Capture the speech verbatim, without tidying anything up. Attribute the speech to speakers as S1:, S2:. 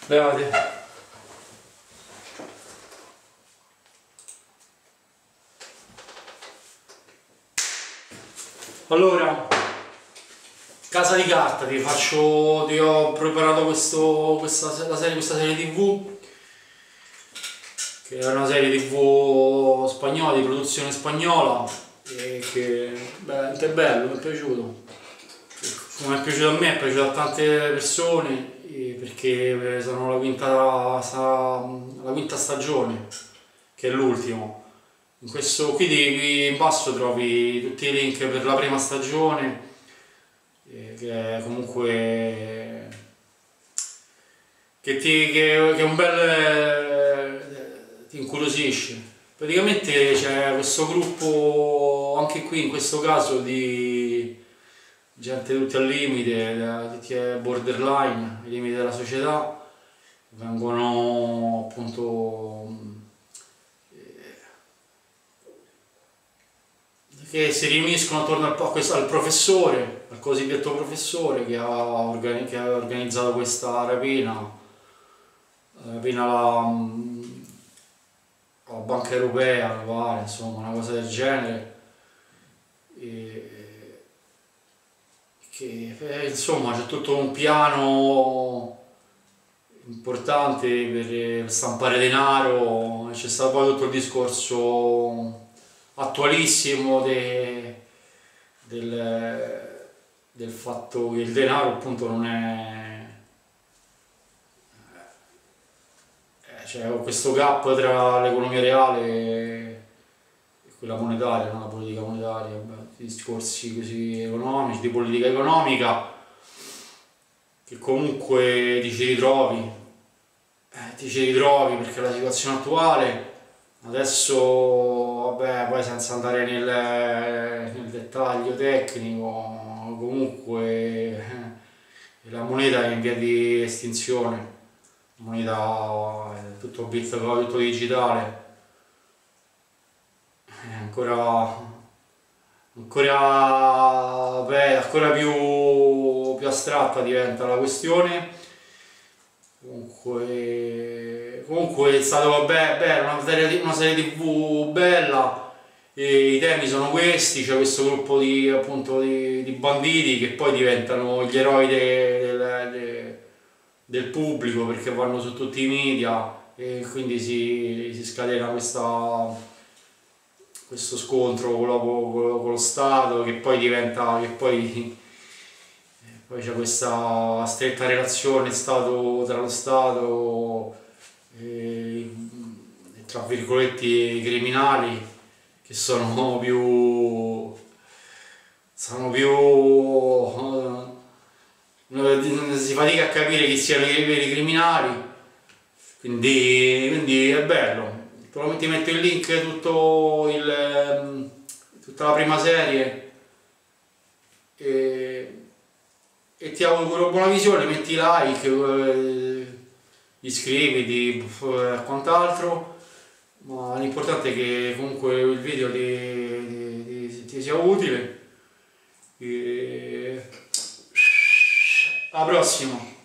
S1: Levate. Allora, Casa di Carta, ti faccio, ti ho preparato questo, questa, la serie, questa serie tv, che è una serie tv spagnola, di produzione spagnola, e che beh, è bello, mi è piaciuto. Come è piaciuto a me, è piaciuto a tante persone, perché sono la quinta, la quinta stagione, che è l'ultimo. In questo qui, di, qui in basso trovi tutti i link per la prima stagione, eh, che è comunque che, ti, che, che è un bel eh, ti incuriosisce. Praticamente c'è questo gruppo, anche qui in questo caso, di gente tutti al limite, tutti borderline, ai limiti della società, vengono appunto che si riuniscono attorno al, al professore, al cosiddetto professore che ha, organi che ha organizzato questa rapina, rapina alla, alla Banca Europea, mi pare, insomma, una cosa del genere. E, che, eh, insomma, c'è tutto un piano importante per stampare denaro, c'è stato poi tutto il discorso attualissimo de, del, del fatto che il denaro appunto non è, c'è questo gap tra l'economia reale e quella monetaria, no? La politica monetaria, beh, discorsi così economici, di politica economica, che comunque ti ci ritrovi, eh, ti ci ritrovi perché la situazione attuale adesso, vabbè, poi senza andare nel, nel dettaglio tecnico, comunque eh, la moneta è in via di estinzione, la moneta è tutto bitcoin, tutto digitale, è ancora, ancora, beh, ancora più, più astratta diventa la questione. Comunque, comunque è stato, vabbè, bella, una serie, una serie tv bella, e i temi sono questi, c'è questo gruppo di, appunto, di, di banditi che poi diventano gli eroi de, de, de, del pubblico perché vanno su tutti i media, e quindi si, si scatena questa, questo scontro con lo, con lo Stato, che poi diventa, che poi poi c'è questa stretta relazione stato, tra lo Stato e, e tra virgolette i criminali, che sono più sono più uh, si fatica a capire chi siano i veri criminali, quindi, quindi è bello. Probabilmente metto il link tutto il, tutta la prima serie, e e ti auguro buona visione, metti like, eh, iscriviti e quant'altro, ma l'importante è che comunque il video ti, ti, ti sia utile. E alla prossima!